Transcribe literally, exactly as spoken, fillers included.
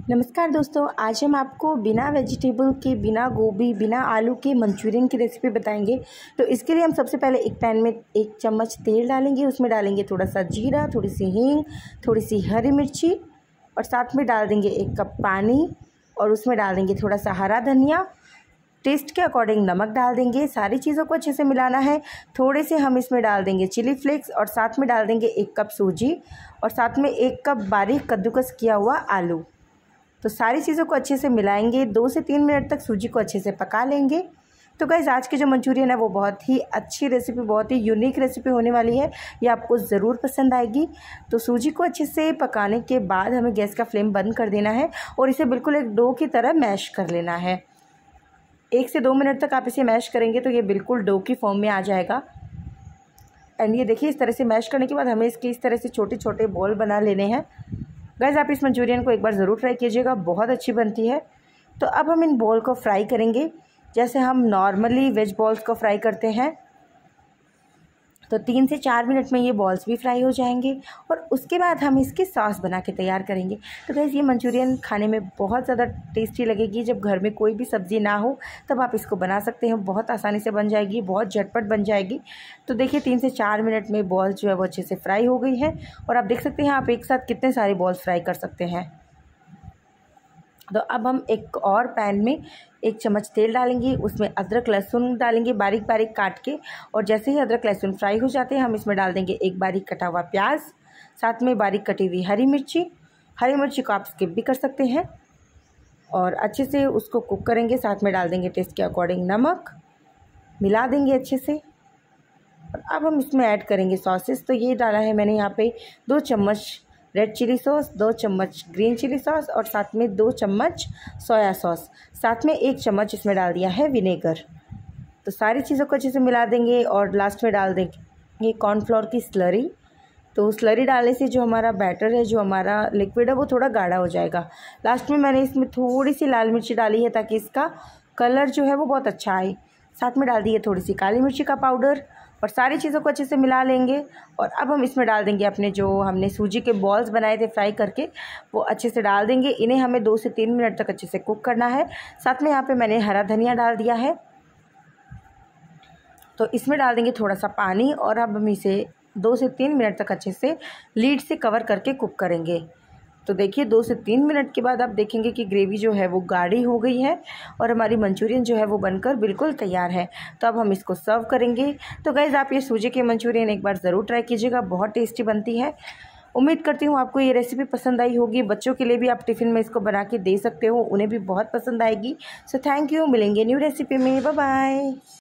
नमस्कार दोस्तों, आज हम आपको बिना वेजिटेबल के, बिना गोभी, बिना आलू के मंचूरियन की रेसिपी बताएंगे। तो इसके लिए हम सबसे पहले एक पैन में एक चम्मच तेल डालेंगे। उसमें डालेंगे थोड़ा सा जीरा, थोड़ी सी हींग, थोड़ी सी हरी मिर्ची और साथ में डाल देंगे एक कप पानी और उसमें डाल देंगे थोड़ा सा हरा धनिया। टेस्ट के अकॉर्डिंग नमक डाल देंगे। सारी चीज़ों को अच्छे से मिलाना है। थोड़े से हम इसमें डाल देंगे चिली फ्लेक्स और साथ में डाल देंगे एक कप सूजी और साथ में एक कप बारीक कद्दूकस किया हुआ आलू। तो सारी चीज़ों को अच्छे से मिलाएंगे। दो से तीन मिनट तक सूजी को अच्छे से पका लेंगे। तो गाइस, आज की जो मंचूरियन है वो बहुत ही अच्छी रेसिपी, बहुत ही यूनिक रेसिपी होने वाली है। ये आपको ज़रूर पसंद आएगी। तो सूजी को अच्छे से पकाने के बाद हमें गैस का फ्लेम बंद कर देना है और इसे बिल्कुल एक डो की तरह मैश कर लेना है। एक से दो मिनट तक आप इसे मैश करेंगे तो ये बिल्कुल डो की फॉर्म में आ जाएगा। एंड ये देखिए, इस तरह से मैश करने के बाद हमें इसके इस तरह से छोटे छोटे बॉल बना लेने हैं। गाइस, आप इस मंचूरियन को एक बार ज़रूर ट्राई कीजिएगा, बहुत अच्छी बनती है। तो अब हम इन बॉल को फ्राई करेंगे जैसे हम नॉर्मली वेज बॉल्स को फ्राई करते हैं। तो तीन से चार मिनट में ये बॉल्स भी फ्राई हो जाएंगे और उसके बाद हम इसकी सॉस बना के तैयार करेंगे। तो गाइस, ये मंचूरियन खाने में बहुत ज़्यादा टेस्टी लगेगी। जब घर में कोई भी सब्ज़ी ना हो तब आप इसको बना सकते हैं। बहुत आसानी से बन जाएगी, बहुत झटपट बन जाएगी। तो देखिए, तीन से चार मिनट में बॉल्स जो है वो अच्छे से फ्राई हो गई हैं और आप देख सकते हैं आप एक साथ कितने सारे बॉल्स फ्राई कर सकते हैं। तो अब हम एक और पैन में एक चम्मच तेल डालेंगे। उसमें अदरक लहसुन डालेंगे बारीक बारीक काट के और जैसे ही अदरक लहसुन फ्राई हो जाते हैं हम इसमें डाल देंगे एक बारीक कटा हुआ प्याज, साथ में बारीक कटी हुई हरी मिर्ची। हरी मिर्ची को आप स्किप भी कर सकते हैं और अच्छे से उसको कुक करेंगे। साथ में डाल देंगे टेस्ट के अकॉर्डिंग नमक, मिला देंगे अच्छे से। और अब हम इसमें ऐड करेंगे सॉसेस। तो ये डाला है मैंने यहाँ पे दो चम्मच रेड चिली सॉस, दो चम्मच ग्रीन चिली सॉस और साथ में दो चम्मच सोया सॉस, साथ में एक चम्मच इसमें डाल दिया है विनेगर। तो सारी चीज़ों को अच्छे से मिला देंगे और लास्ट में डाल देंगे ये कॉर्नफ्लोर की स्लरी। तो स्लरी डालने से जो हमारा बैटर है, जो हमारा लिक्विड है, वो थोड़ा गाढ़ा हो जाएगा। लास्ट में मैंने इसमें थोड़ी सी लाल मिर्ची डाली है ताकि इसका कलर जो है वो बहुत अच्छा आए। साथ में डाल दी है थोड़ी सी काली मिर्ची का पाउडर और सारी चीज़ों को अच्छे से मिला लेंगे। और अब हम इसमें डाल देंगे अपने जो हमने सूजी के बॉल्स बनाए थे फ्राई करके, वो अच्छे से डाल देंगे। इन्हें हमें दो से तीन मिनट तक अच्छे से कुक करना है। साथ में यहाँ पे मैंने हरा धनिया डाल दिया है। तो इसमें डाल देंगे थोड़ा सा पानी और अब हम इसे दो से तीन मिनट तक अच्छे से लीड से कवर करके कुक करेंगे। तो देखिए, दो से तीन मिनट के बाद आप देखेंगे कि ग्रेवी जो है वो गाढ़ी हो गई है और हमारी मंचूरियन जो है वो बनकर बिल्कुल तैयार है। तो अब हम इसको सर्व करेंगे। तो गाइज़, आप ये सूजी के मंचूरियन एक बार ज़रूर ट्राई कीजिएगा, बहुत टेस्टी बनती है। उम्मीद करती हूँ आपको ये रेसिपी पसंद आई होगी। बच्चों के लिए भी आप टिफ़िन में इसको बना के दे सकते हो, उन्हें भी बहुत पसंद आएगी। सो थैंक यू, मिलेंगे न्यू रेसिपी में। Bye bye.